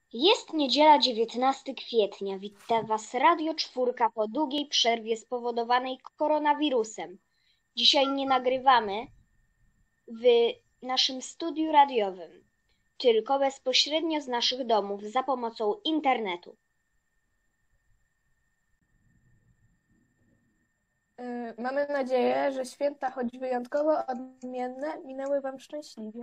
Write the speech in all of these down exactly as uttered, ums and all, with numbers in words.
Jest niedziela dziewiętnastego kwietnia. Wita Was Radio Czwórka po długiej przerwie spowodowanej koronawirusem. Dzisiaj nie nagrywamy w naszym studiu radiowym, tylko bezpośrednio z naszych domów za pomocą internetu. Mamy nadzieję, że święta, choć wyjątkowo odmienne, minęły Wam szczęśliwie.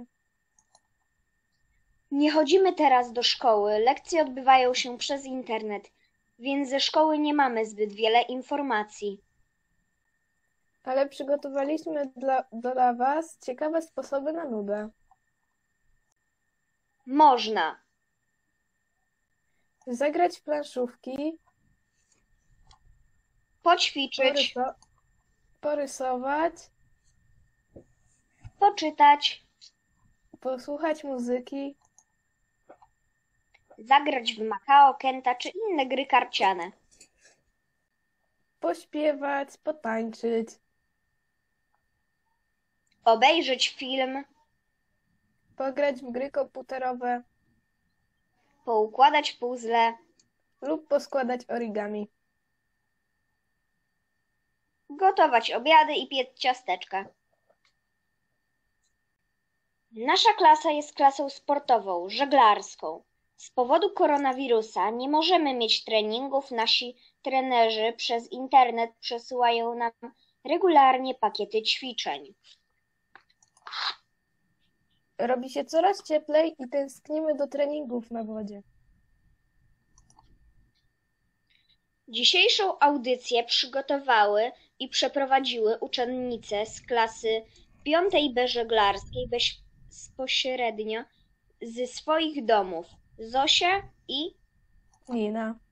Nie chodzimy teraz do szkoły, lekcje odbywają się przez internet, więc ze szkoły nie mamy zbyt wiele informacji. Ale przygotowaliśmy dla, dla Was ciekawe sposoby na nudę. Można Zagrać w planszówki, poćwiczyć, poryso- porysować, poczytać, posłuchać muzyki, zagrać w Makao, Kenta czy inne gry karciane. pośpiewać, potańczyć, Obejrzeć film, pograć w gry komputerowe poukładać puzzle, lub poskładać origami. gotować obiady i piec ciasteczka. Nasza klasa jest klasą sportową, żeglarską. Z powodu koronawirusa nie możemy mieć treningów. Nasi trenerzy przez internet przesyłają nam regularnie pakiety ćwiczeń. Robi się coraz cieplej i tęsknimy do treningów na wodzie. Dzisiejszą audycję przygotowały i przeprowadziły uczennice z klasy piątej B żeglarskiej bezpośrednio ze swoich domów. Zosia i Nina.